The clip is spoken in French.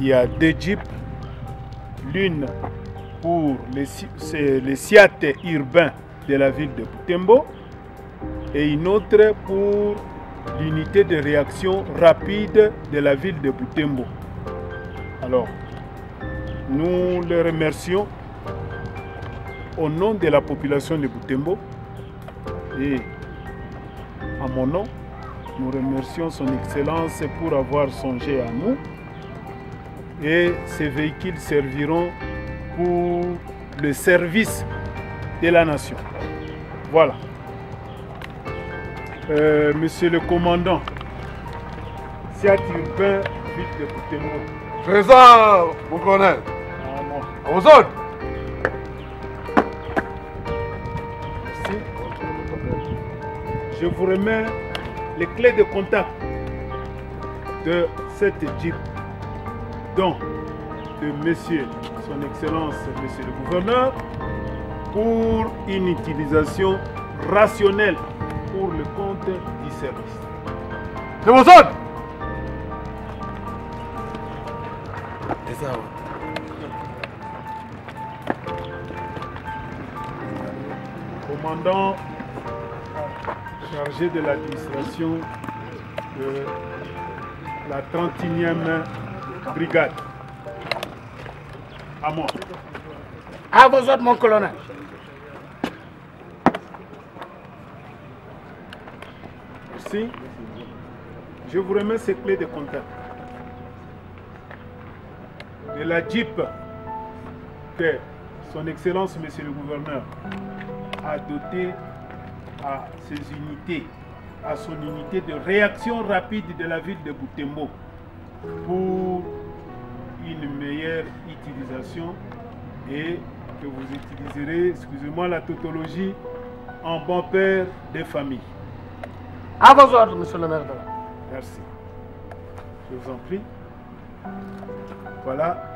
y a 2 jeeps, l'une pour les SIAT urbains de la ville de Butembo et une autre pour l'unité de réaction rapide de la ville de Butembo. Alors, nous les remercions au nom de la population de Butembo et à mon nom, nous remercions son Excellence pour avoir songé à nous et ces véhicules serviront pour le service de la nation. Voilà. Monsieur le commandant, SIAT urbain, ville de Butembo. C'est ça, mon colonel. À vos ordres. Merci. Je vous remets les clés de contact de cette Jeep, dont de Monsieur, Son Excellence, Monsieur le Gouverneur, pour une utilisation rationnelle pour le compte du service. C'est vos ordres. C'est ça, ouais. Commandant chargé de l'administration de la 31e brigade. À moi. À vos ordres, mon colonel. Merci. Je vous remets ces clés de contact de la Jeep que Son Excellence, Monsieur le Gouverneur, a doté à ses unités, à son unité de réaction rapide de la ville de Butembo pour une meilleure utilisation et que vous utiliserez, excusez-moi la tautologie, en bon père des familles. À vos ordres, monsieur le maire de la. Merci. Je vous en prie. Voilà.